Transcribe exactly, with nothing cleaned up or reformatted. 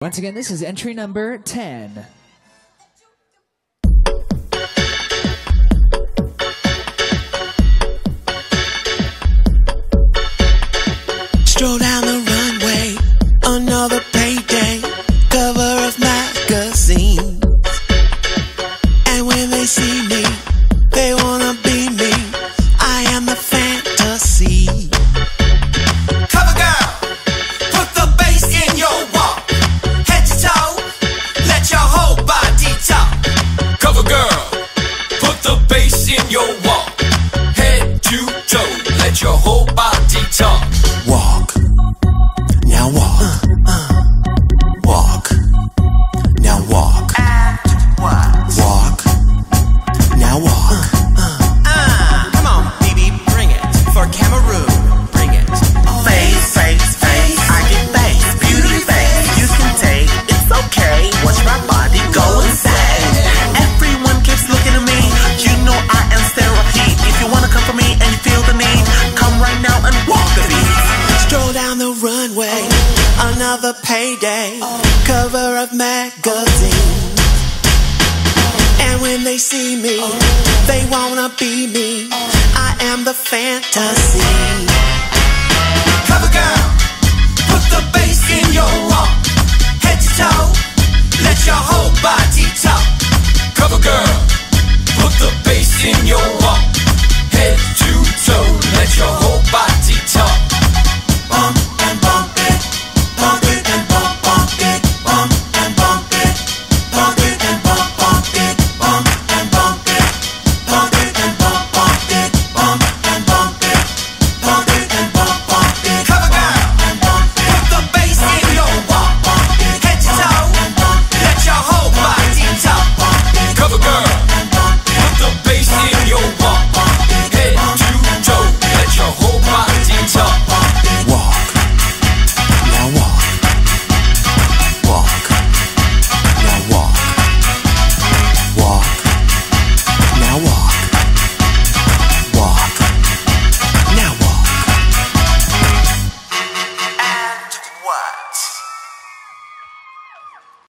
Once again, this is entry number ten. Stroll down the runway, another payday, cover of magazine. And when they see me, they wanna be me. I am the fantasy. Cover girl, put the bass in your walk. Head to toe, let your whole body talk. Cover girl, put the bass in your walk. Head to toe, let your whole body talk. Walk, now walk, uh, uh. Walk, now walk. Act what? Walk, now walk. Uh, uh. Ah, come on, baby, bring it. For Cameroon, bring it. Face, face, face, I get face, beauty face, you can take, it's okay, watch my body go insane. Everyone keeps looking at me, you know I am therapy. If you wanna come for me and you feel the need, come right now and walk the beat. Stroll down the runway, another payday, cover of magazine. And when they see me, they wanna be me. I am the fantasy. Cover girl, put the bass in your walk.